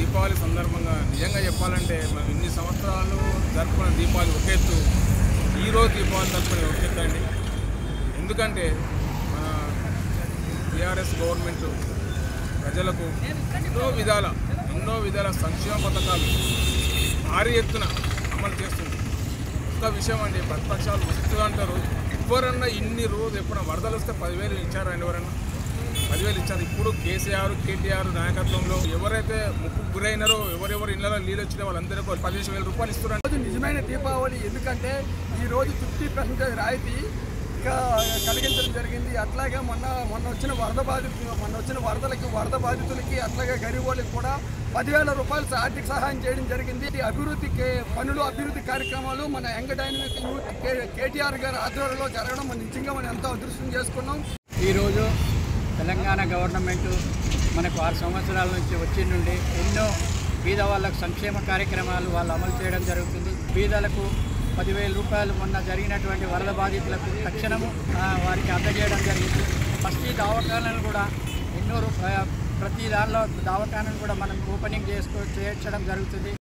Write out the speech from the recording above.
దీపావళి సందర్భంగా నిజంగా చెప్పాలంటే మనం ఇన్ని సంవత్సరాలు జరుపుకున్న దీపావళి ఒక ఎత్తు, ఈరోజు దీపావళి జరుపుకునే ఒక ఎత్తు అండి. ఎందుకంటే మన టీఆర్ఎస్ గవర్నమెంట్ ప్రజలకు ఎన్నో విధాల సంక్షేమ పథకాలు భారీ ఎత్తున అమలు చేస్తుంది. ఒక్క విషయం అండి, ప్రతిపక్షాలు వస్తూ అంటారు, ఎవరన్నా ఇన్ని రోజు ఎప్పుడన్నా వరదలు వస్తే 10,000 ఇచ్చారండి, ఎవరన్నా 10,000 ఇచ్చారు. ఇప్పుడు కేటీఆర్ నాయకత్వంలో ఎవరైతే ముప్పుకు గురైనారో, ఎవరెవరు ఇళ్లలో నీళ్ళు వచ్చినా వాళ్ళందరికీ 15,000 రూపాయలు ఇస్తున్నారు. నిజమైన దీపావళి ఎందుకంటే ఈరోజు 50% రాయితీ కలిగించడం జరిగింది. అట్లాగే మొన్న వచ్చిన వరద బాధితులకి అట్లాగే గరీబ్ వాళ్ళకి కూడా 10,000 రూపాయలు ఆర్థిక సహాయం చేయడం జరిగింది. అభివృద్ధి కార్యక్రమాలు మన యంగ్ డైనమిక్ యూత్ కేటీఆర్ గారి ఆధ్వర్యంలో జరగడం నిజంగా మనం ఎంతో అదృష్టం చేసుకున్నాం. ఈరోజు తెలంగాణ గవర్నమెంట్ మనకు 6 సంవత్సరాల నుంచి వచ్చి నుండి ఎన్నో బీద వాళ్ళకు సంక్షేమ కార్యక్రమాలు వాళ్ళు అమలు చేయడం జరుగుతుంది. బీదలకు 10,000 రూపాయలు మొన్న జరిగినటువంటి వరద బాధితులకు తక్షణము వారికి అందజేయడం జరిగింది. ఫస్ట్ ఈ దవాఖానాలు కూడా ప్రతి దానిలో దవాఖానాను కూడా మనం ఓపెనింగ్ చేర్చడం జరుగుతుంది.